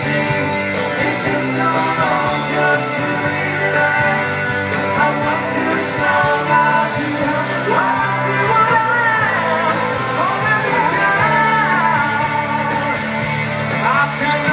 It took so long just to realize I was too strong not to see what I am is holding me down. I'll tell you